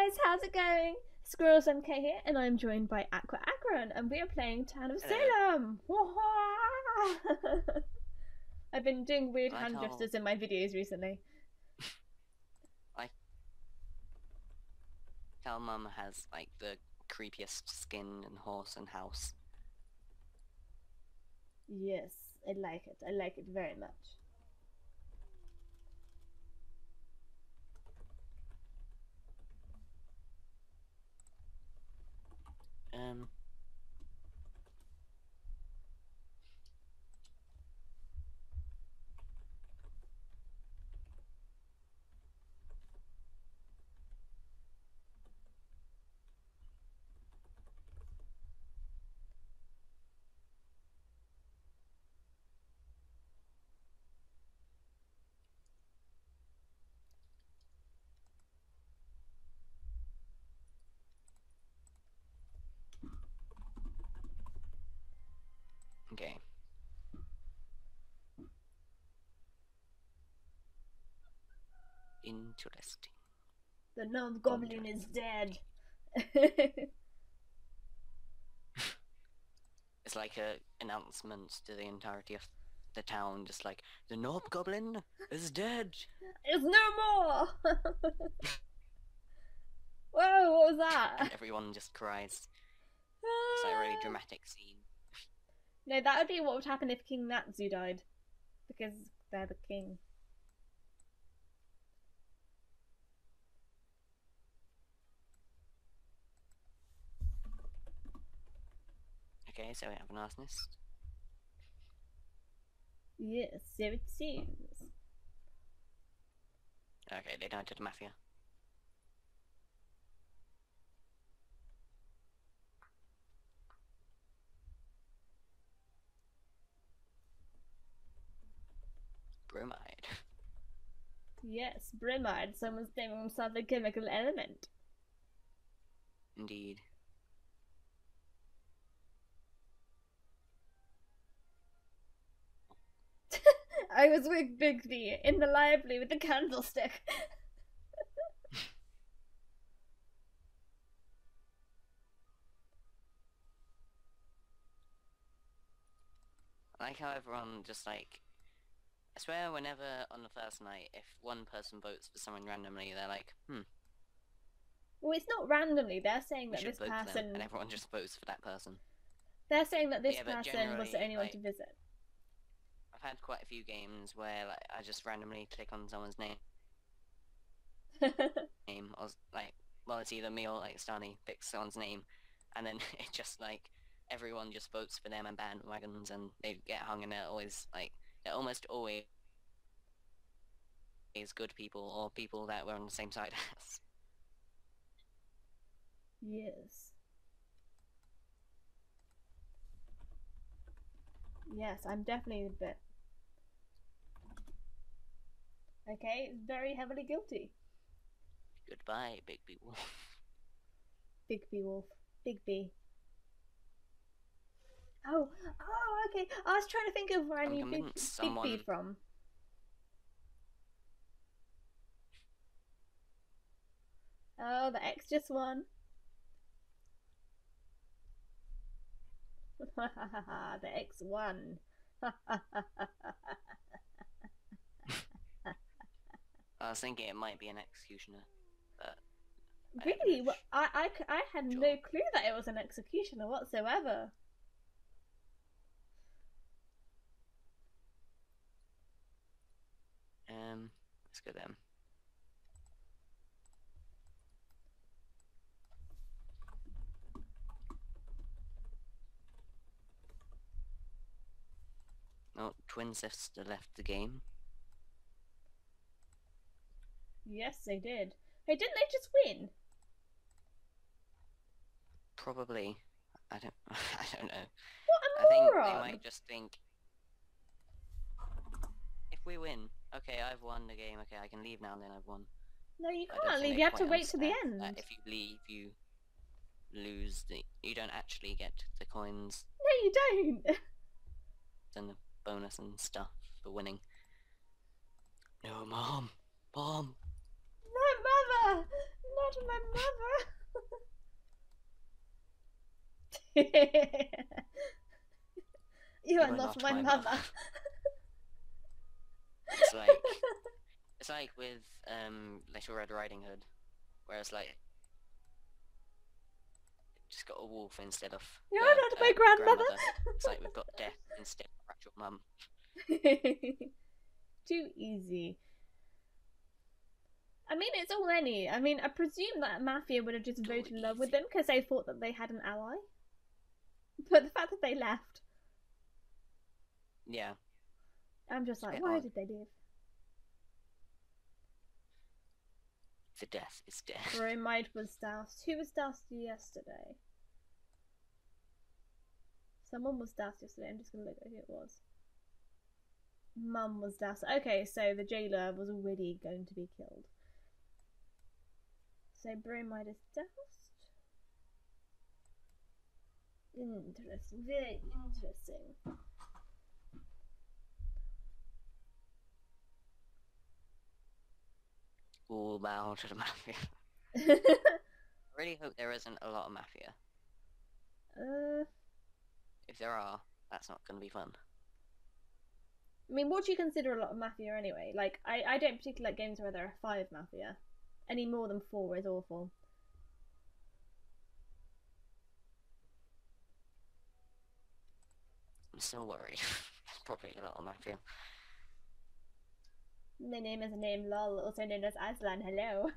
guys, how's it going? Squirrels MK here, and I'm joined by Aqua Akron, and we are playing Town of Hello. Salem. I've been doing weird I hand tell gestures in my videos recently. I tell Mum has like the creepiest skin in horse and house. Yes, I like it. I like it very much. Um okay. Interesting. The gnome goblin Interesting. is dead. It's like a announcement to the entirety of the town, just like the Knob Goblin is dead. It's no more. Whoa, what was And that? everyone just cries. It's like a really dramatic scene. No, that would be what would happen if King Natsu died, because they're the king. Okay, so we have an arsonist. Yes, so it seems. Okay, they died to the mafia. Bromide. Yes, bromide. Someone's naming himself a chemical element. Indeed. I was with Bigby in the library with the candlestick. I like how everyone just like I swear whenever on the first night, if one person votes for someone randomly, they're like, Well, it's not randomly. They're saying we that should this vote for them, and person. everyone just votes for that person. They're saying that But this yeah, but person was the generally, only one to like, visit. I've had quite a few games where like I just randomly click on someone's name, or like, well, it's either me or like Stani picks someone's name, and then it just like everyone just votes for them and bandwagons, and they get hung, and they're always like they're almost always good people or people that were on the same side as. Yes. Yes, I'm definitely a bit. Okay, very heavily guilty. Goodbye, Bigby Wolf. Bigby Wolf. Bigby. Oh, okay. I was trying to think of where I I'm knew convinced Bigby someone. from. Oh, the X just won. The X won. I was thinking it might be an executioner, but I don't Really? know. I had Sure. no clue that it was an executioner whatsoever. Let's go then. Oh, twin sister left the game. Yes, they did. Hey, didn't they just win? Probably. I don't. I don't know. What I think a they moron! might just think if we win, okay, I've won the game. Okay, I can leave now. Then I've won. No, you I don't can't think leave. they You have to quite wait to the understand that end. if you leave, you lose the. You don't actually get the coins No, you don't. and the bonus and stuff for winning. No, mom, mom. My mother! Not my You are not my mother. It's like it's like with Little Red Riding Hood, where it's like just got a wolf instead of You're the, not my grandmother. It's like we've got death instead of our actual mum. Too easy. I mean, it's all any. I mean, I presume that Mafia would have just voted in love with them because they thought that they had an ally. But the fact that they left, Yeah. I'm just like, bit why odd. did they leave? The death is death. Bromide was doused. Who was doused yesterday? Someone was doused yesterday. I'm just gonna look at who it was. Mum was doused. Okay, so the jailer was already going to be killed. So Bromide is doused. Interesting. Very interesting. All bow to the Mafia. I really hope there isn't a lot of Mafia. If there are, that's not going to be fun. I mean, what do you consider a lot of Mafia anyway? Like, I don't particularly like games where there are 5 Mafia. Any more than 4 is awful. I'm still worried. There's probably a lot of Mafia. My name is name lol, also known as Aslan, hello.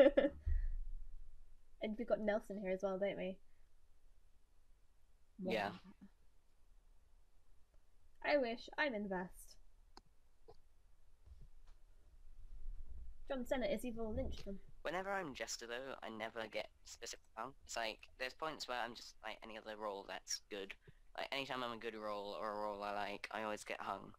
And we've got Nelson here as well, don't we? Yeah. I wish I'm invest. John Cena is evil Lynchman. Whenever I'm Jester though, I never get specific hung. It's like, there's points where I'm just like any other role that's good. Like, anytime I'm a good role or a role I like, I always get hung.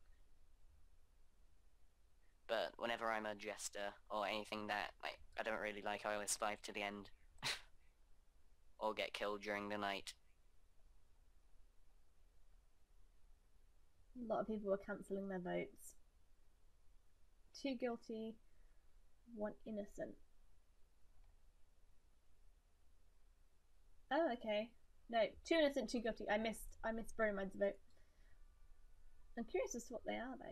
But whenever I'm a Jester, or anything that like I don't really like, I always survive to the end. Or get killed during the night. A lot of people were cancelling their votes. 2 guilty, 1 innocent. Oh, okay. No, 2 innocent, 2 guilty. I missed Bromide's vote. I'm curious as to what they are, though.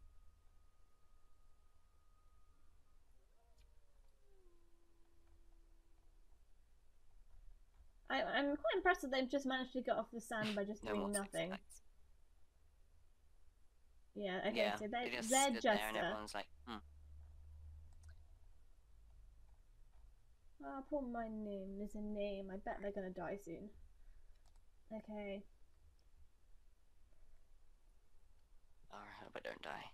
I'm quite impressed that they've just managed to get off the sand by just doing nothing. Yeah, okay, yeah, so they just they're stood there and Jester. everyone's like, Ah, poor my name is a name. I bet they're gonna die soon. Okay. oh, I hope I don't die.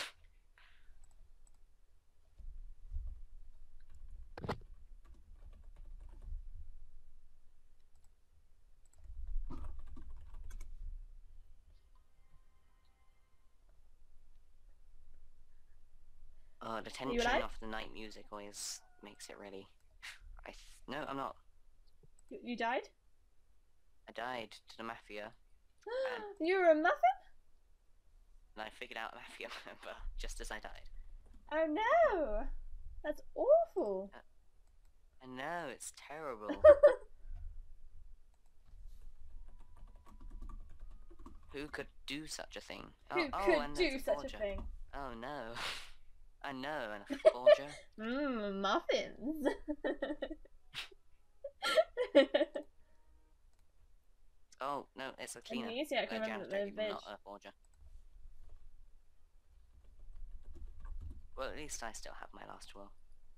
The tension alive? of the night music always makes it really... No, I'm not. You died? I died to the Mafia, You were a muffin? and I figured out Mafia member just as I died. Oh no! That's awful. I know, it's terrible. Who could do such a thing? Who and could do there's a such a forger. thing? Oh no. I know, and a forger. Muffins. Oh, no, it's a cleaner. Amnesia, I can remember that janitor, they're even not a forger. Well, at least I still have my last will.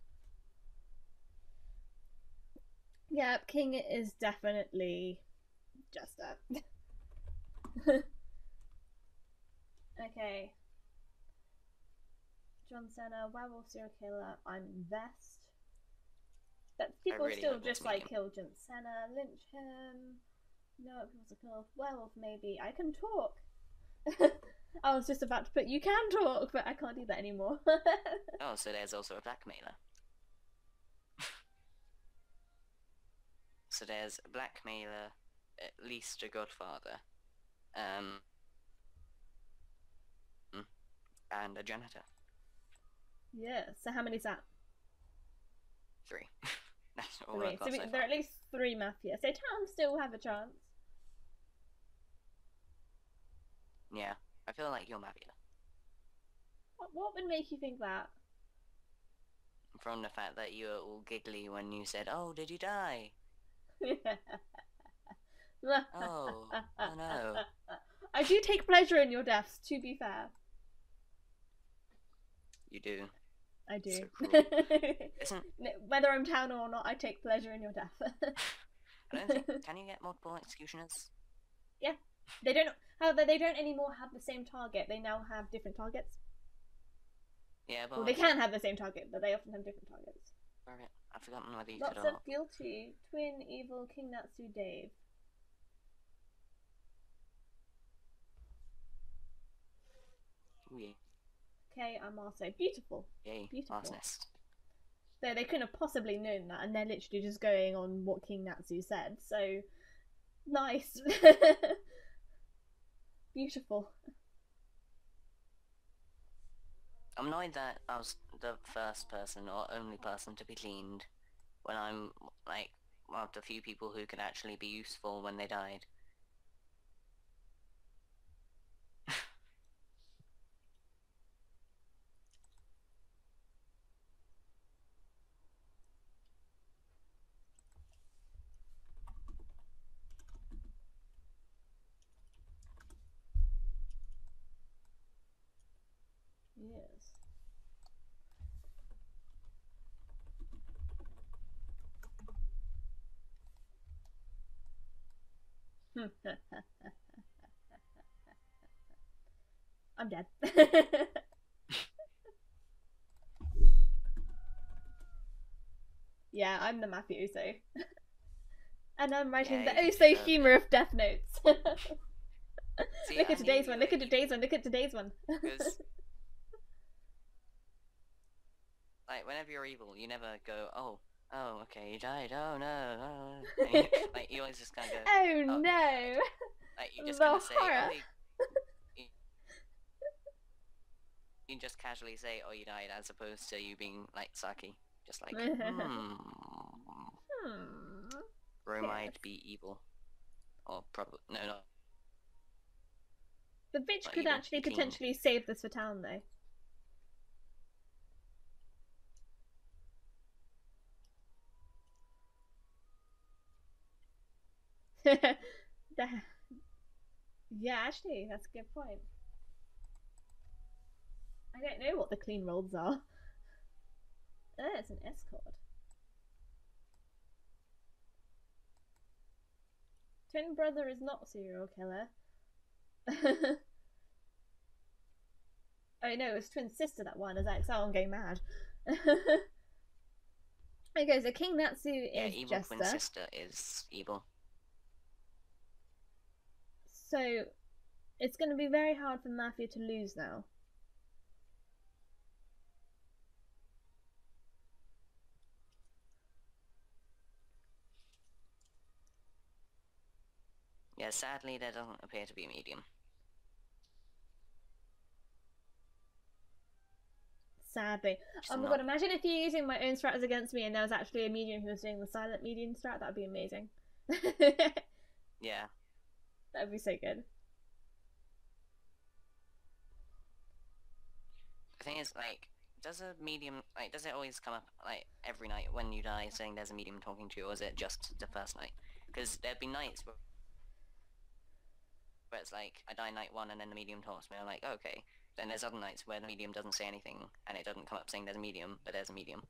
Yeah, King is definitely Jester. Okay. John Cena, werewolf serial killer, I'm Vest. But people really still hope that's just like medium. kill John Cena, lynch him. No, it was a kill. Werewolf maybe. I can talk. I was just about to put you can talk, but I can't do that anymore. Oh, so there's also a blackmailer. So there's a blackmailer, at least a godfather, and a janitor. Yeah, so how many's that? 3. That's all 3. I've got So so there are far. at least 3 mafia. So Town still have a chance. Yeah, I feel like you're Mafia. What would make you think that? From the fact that you were all giggly when you said, "Oh, did you die?" Oh, oh no. I do take pleasure in your deaths, to be fair. You do. I do. So cruel. Isn't... Whether I'm down or not, I take pleasure in your death. I don't think... Can you get multiple executioners? Yeah. They don't... However, they don't anymore have the same target. They now have different targets. Yeah, but... Well, they can have the same target, but they often have different targets. Alright, I've forgotten whether you Lots could or of not. guilty. Twin, evil, King Natsu, Dave. Ooh, yeah. Okay, I'm also beautiful. Yay, Beautiful. Mars Nest. So they couldn't have possibly known that, and they're literally just going on what King Natsu said. So nice. Beautiful. I'm annoyed that I was the first person or only person to be cleaned when I'm, like, one of the few people who could actually be useful when they died. Yes. I'm dead. Yeah, I'm the mafioso. And I'm writing Yeah, the you oh so deserve humour of Death Notes. See, Look I at today's knew one, you look at were today's one, look at today's one. Because, like, whenever you're evil, you never go, oh, okay, you died, oh no, oh. Like, you always just kind of go, Oh oh, no! like, you just The kind of say, horror. you can just casually say, oh, you died, as opposed to you being, like, sucky. Just like, Romide Yes. be evil. Or probably, no, not The bitch Not could evil, actually be clean. potentially save this for town, though. Yeah, actually, that's a good point. I don't know what the clean rolls are. Oh, it's an escort. Twin brother is not serial killer. Oh no, it's twin sister that one. Is like, so I'm going mad. Okay, so King Natsu Yeah, is evil Jester. twin sister is evil. So it's going to be very hard for Mafia to lose now. Yeah, sadly, there doesn't appear to be a medium. Sadly. Just Oh my not- god, imagine if you're using my own strats against me and there was actually a medium who was doing the silent medium strat. That would be amazing. Yeah. That would be so good. The thing is, like, does a medium, like, does it always come up, like, every night when you die saying there's a medium talking to you, or is it just the first night? Because there'd be nights where it's like, I die night one and then the medium talks to me, I'm like, oh, okay. Then there's other nights where the medium doesn't say anything, and it doesn't come up saying there's a medium, but there's a medium.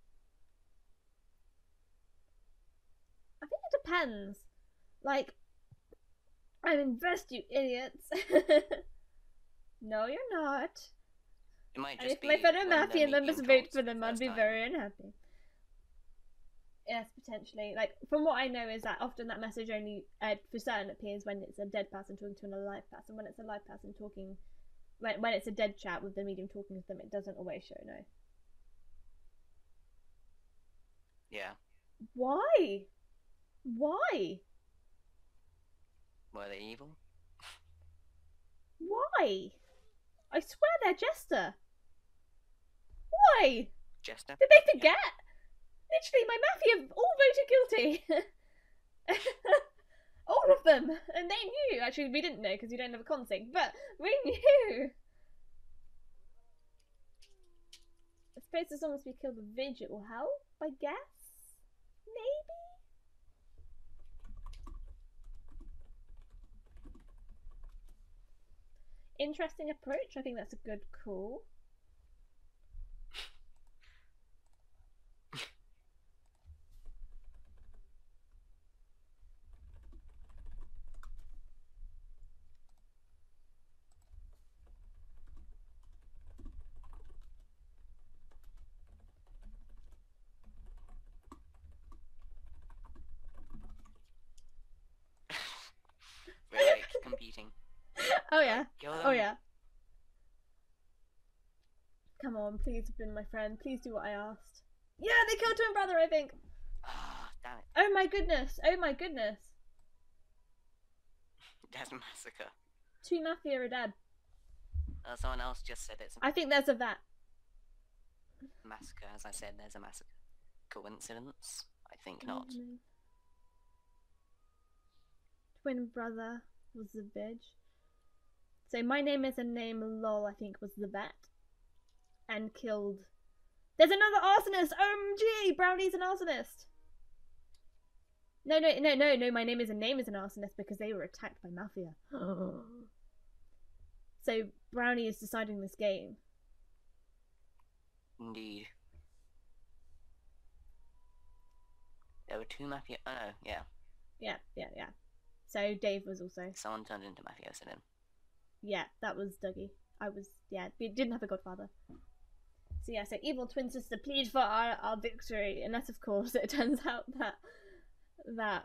I think it depends. Like, I'm invest, you idiots. No, you're not. It might And just if be my fellow when the Mafia medium members vote talks for them, the I'd first be time. very unhappy. Yes, potentially. Like, from what I know is that often that message only, for certain, appears when it's a dead person talking to an alive person. When it's a live person talking, when it's a dead chat with the medium talking to them, it doesn't always show, no. Yeah. Why? Why? Were they evil? Why? I swear they're Jester. Why? Jester? Did they forget? Literally, my Mafia all voted guilty. All of them. And they knew. actually, we didn't know because we don't have a consig, but we knew. I suppose as long as we kill the Vidge, it will help, I guess? Maybe? Interesting approach. I think that's a good call. We're like competing. Oh yeah. Kill them. Oh yeah. Come on, please have been my friend. Please do what I asked. Yeah, they killed twin brother, I think. Ah, damn it. Oh my goodness. Oh my goodness. There's a massacre. 2 Mafia are dead. Someone else just said it's a I think there's a vet. massacre. As I said, there's a massacre. Coincidence? I think not. Twin brother was the Vidge. So my name is a name lol, I think was the vet. And killed. There's another arsonist! OMG! Brownie's an arsonist! No, my name is an arsonist because they were attacked by Mafia. So Brownie is deciding this game. Indeed. There were 2 mafia. Oh no, yeah. Yeah. So Dave was also. Someone turned into mafioso then. Yeah, that was Dougie. We didn't have a godfather. So yeah, so evil twin sister, plead for our victory. Unless of course it turns out that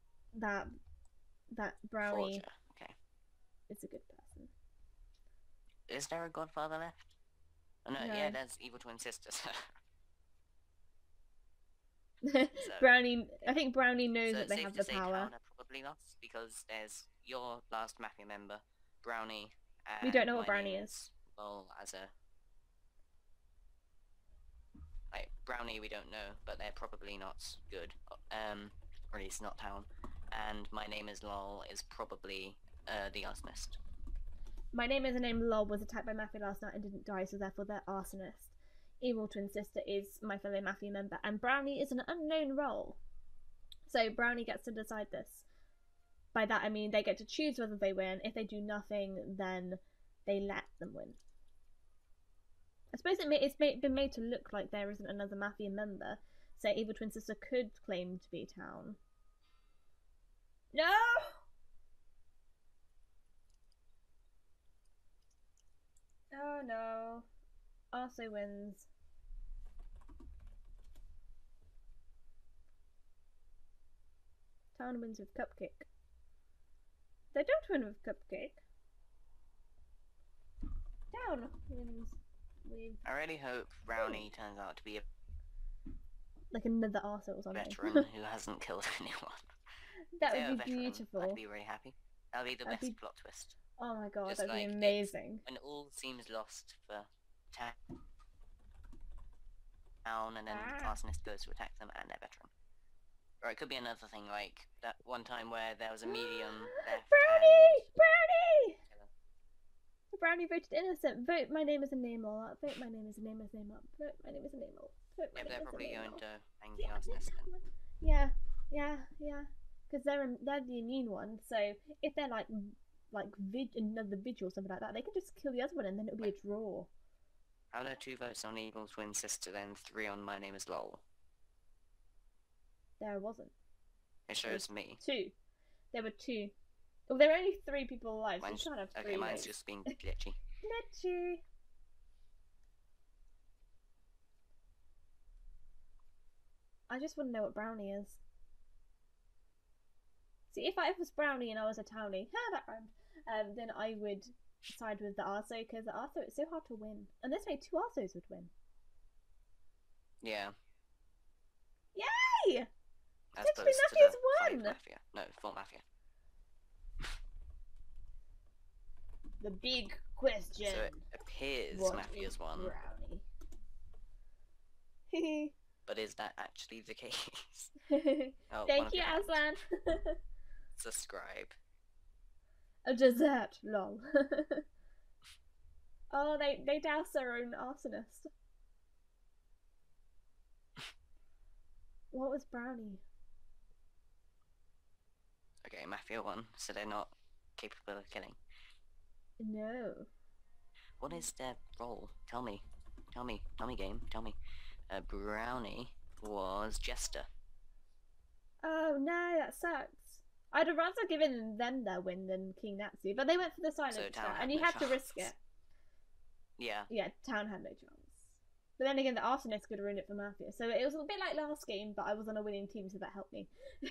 Brownie Forger. Okay. is a good person. Is there a godfather left? Oh no, No. yeah, there's evil twin sisters. Brownie, I think Brownie knows So that it's they safe have to the say power. Town are probably lost because there's your last mafia member, Brownie. And We don't know what my Brownie name is. Well, as a like Brownie, we don't know, but they're probably not good. Or at least not Town. And my name is Lol is probably the arsonist. My name is a name lol was attacked by Mafia last night and didn't die, so therefore they're arsonist. Evil twin sister is my fellow Mafia member, and Brownie is an unknown role. So Brownie gets to decide this. By that I mean they get to choose whether they win. If they do nothing, then they let them win. I suppose it's been made to look like there isn't another Mafia member, so evil twin sister could claim to be Town. No! Oh no. Arso wins. Town wins with Cupcake. They don't win with Cupcake. Town wins with I really hope Brownie turns out to be a like another Arso or something. veteran who hasn't killed anyone. That If they're a would be veteran, beautiful. I'd be really happy. That'd be the That'd best be- plot twist. Oh my god, Just that'd like be it's- amazing. When all seems lost for Town, and then Ah. arsonist goes to attack them, and they're veteran. Or it could be another thing, like that one time where there was a medium left. Brownie! Brownie! and- Brownie voted innocent. Vote my name is a name all up. Vote my name is a name is name up. Vote my name is a name all. Vote my Yeah, name they're is a probably name going all. to hang the arsonist then. Yeah. Because they're the immune one. So if they're like another vigil or something like that, they can just kill the other one and then it'll be a draw. How are there 2 votes on Evil Twin Sister, then 3 on My Name is Lol? There wasn't. It shows me. 2. There were 2. Well, there were only 3 people alive, so you Mine's, can't have 3 okay, mine's votes. just being glitchy. Glitchy. I just want to know what Brownie is. See, if I was Brownie and I was a townie, that rhymed, then I would side with the Arso, because the Arso, it's so hard to win. And there's only 2 Arsos would win. Yeah. Yay! As Potentially opposed to Mafia's the 5 won! Mafia. No, 4 Mafia. The big question. So it appears What Mafia's is won, Brownie? but is that actually the case? Oh, one Thank of you, your fans. Aslan. Subscribe. A dessert, lol. Oh, they douse their own arsonist. What was Brownie? Okay, Mafia 1, so they're not capable of killing. No. What is their role? Tell me. Tell me, game, tell me. Brownie was Jester. Oh no, that sucks. I'd have rather given them their win than King Natsu, but they went for the silent So Town strat, had and you no had to chance. risk it. Yeah. Yeah, Town had no chance. But then again, the arsonist could have ruined it for Mafia, so it was a bit like last game, but I was on a winning team, so that helped me.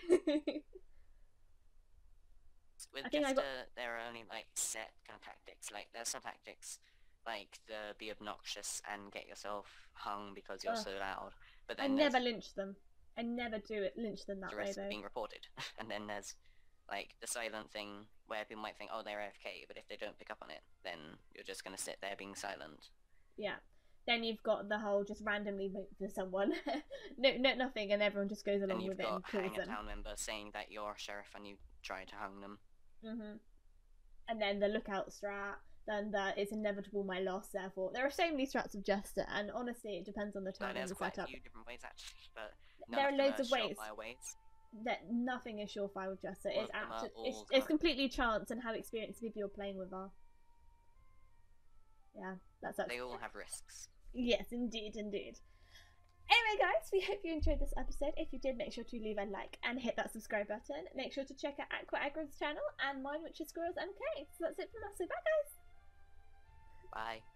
With I think Jester, I got... there are only like set kind of tactics. Like there's some tactics, like the be obnoxious and get yourself hung because you're so loud. But I then never lynch them. I never lynch them that the way risk though. of being reported. And then there's like the silent thing where people might think, oh, they're AFK, but if they don't pick up on it, then you're just gonna sit there being silent. Yeah. Then you've got the whole just randomly vote for someone, no, nothing, and everyone just goes along with it and kills them. Hang a town member saying that you're a sheriff and you try to hang them. And then the lookout strat, then it's inevitable my loss, therefore. There are so many strats of Jester, and honestly, it depends on the time and the quite setup. a few different ways, actually, but there are loads of ways. ways. That nothing is surefire with Jester. It's It's completely chance and how experienced people you're playing with are. Yeah, that's They all have risks. Yes, indeed, indeed. Anyway, guys, we hope you enjoyed this episode. If you did, make sure to leave a like and hit that subscribe button. Make sure to check out Aqua Aggron's channel and mine, which is Squirrels MK. So that's it from us. So bye, guys. Bye.